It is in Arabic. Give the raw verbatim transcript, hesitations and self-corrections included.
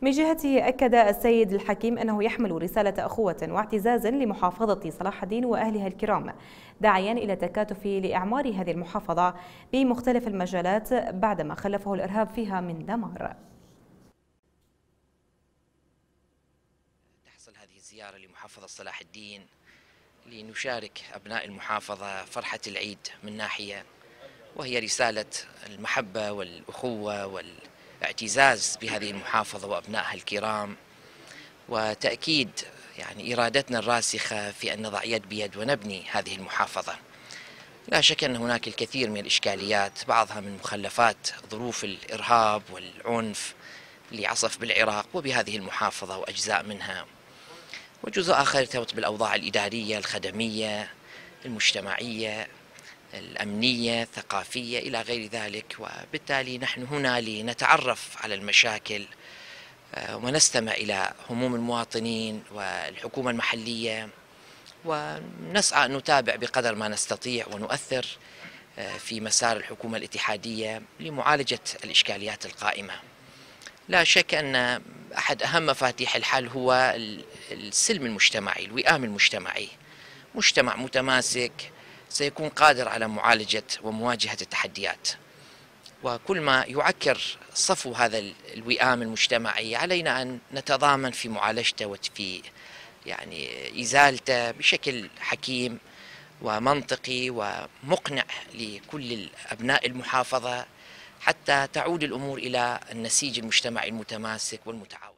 من جهته أكد السيد الحكيم أنه يحمل رسالة أخوة واعتزاز لمحافظة صلاح الدين وأهلها الكرام، داعيا إلى التكاتف لإعمار هذه المحافظة بمختلف المجالات بعدما خلفه الإرهاب فيها من دمار. تحصل هذه الزيارة لمحافظة صلاح الدين لنشارك أبناء المحافظة فرحة العيد من ناحية، وهي رسالة المحبة والأخوة والاعتزاز بهذه المحافظة وأبنائها الكرام، وتأكيد يعني إرادتنا الراسخة في أن نضع يد بيد ونبني هذه المحافظة. لا شك أن هناك الكثير من الإشكاليات، بعضها من مخلفات ظروف الإرهاب والعنف اللي عصف بالعراق وبهذه المحافظة وأجزاء منها، وجزء آخر يرتبط بالأوضاع الإدارية الخدمية المجتمعية الأمنية الثقافية إلى غير ذلك. وبالتالي نحن هنا لنتعرف على المشاكل ونستمع إلى هموم المواطنين والحكومة المحلية، ونسعى أن نتابع بقدر ما نستطيع ونؤثر في مسار الحكومة الاتحادية لمعالجة الإشكاليات القائمة. لا شك أن أحد أهم مفاتيح الحل هو السلم المجتمعي، الوئام المجتمعي. مجتمع متماسك سيكون قادر على معالجة ومواجهة التحديات، وكل ما يعكر صفو هذا الوئام المجتمعي علينا أن نتضامن في معالجته وفي يعني إزالته بشكل حكيم ومنطقي ومقنع لكل أبناء المحافظة، حتى تعود الأمور إلى النسيج المجتمعي المتماسك والمتعاون.